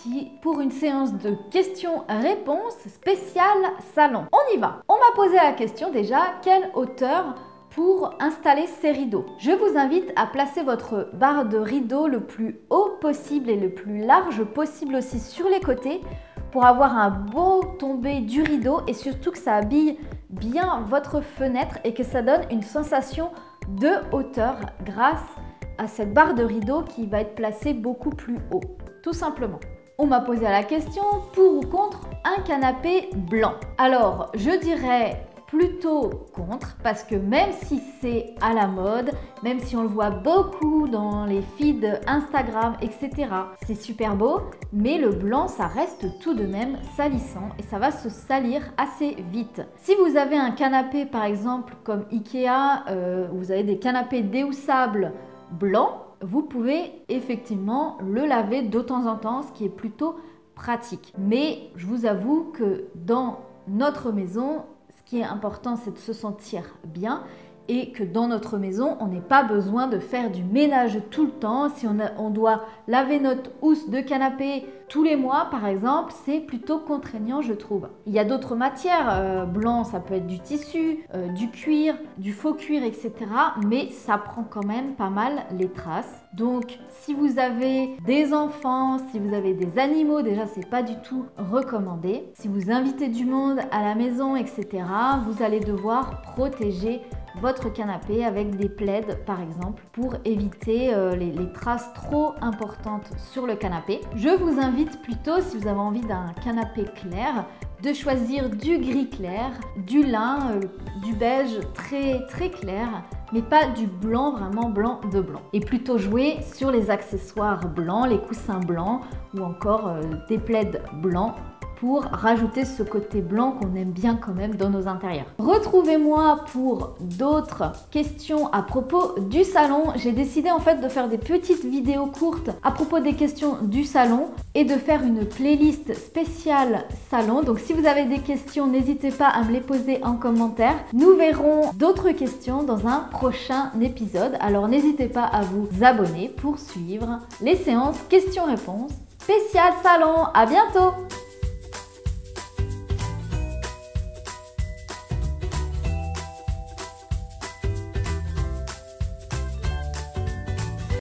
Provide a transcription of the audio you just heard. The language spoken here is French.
parti pour une séance de questions-réponses spéciale salon. On y va. On m'a posé la question déjà, quelle hauteur pour installer ces rideaux? Je vous invite à placer votre barre de rideau le plus haut possible et le plus large possible aussi sur les côtés pour avoir un beau tombé du rideau et surtout que ça habille bien votre fenêtre et que ça donne une sensation de hauteur grâce à cette barre de rideau qui va être placée beaucoup plus haut, tout simplement. On m'a posé la question pour ou contre un canapé blanc. Alors, je dirais plutôt contre parce que même si c'est à la mode, même si on le voit beaucoup dans les feeds Instagram, etc., c'est super beau, mais le blanc, ça reste tout de même salissant et ça va se salir assez vite. Si vous avez un canapé, par exemple, comme Ikea, vous avez des canapés déhoussables blancs, vous pouvez effectivement le laver de temps en temps, ce qui est plutôt pratique. Mais je vous avoue que dans notre maison, ce qui est important, c'est de se sentir bien et que dans notre maison, on n'ait pas besoin de faire du ménage tout le temps. Si on doit laver notre housse de canapé tous les mois, par exemple, c'est plutôt contraignant, je trouve. Il y a d'autres matières, blanc, ça peut être du tissu, du cuir, du faux cuir, etc. Mais ça prend quand même pas mal les traces. Donc, si vous avez des enfants, si vous avez des animaux, déjà, c'est pas du tout recommandé. Si vous invitez du monde à la maison, etc., vous allez devoir protéger votre canapé avec des plaids par exemple pour éviter les traces trop importantes sur le canapé. Je vous invite plutôt, si vous avez envie d'un canapé clair, de choisir du gris clair, du lin, du beige très clair, mais pas du blanc, vraiment blanc de blanc. Et plutôt jouer sur les accessoires blancs, les coussins blancs ou encore des plaids blancs pour rajouter ce côté blanc qu'on aime bien quand même dans nos intérieurs. Retrouvez-moi pour d'autres questions à propos du salon. J'ai décidé en fait de faire des petites vidéos courtes à propos des questions du salon et de faire une playlist spéciale salon. Donc si vous avez des questions, n'hésitez pas à me les poser en commentaire. Nous verrons d'autres questions dans un prochain épisode. Alors n'hésitez pas à vous abonner pour suivre les séances questions-réponses spéciales salon. À bientôt!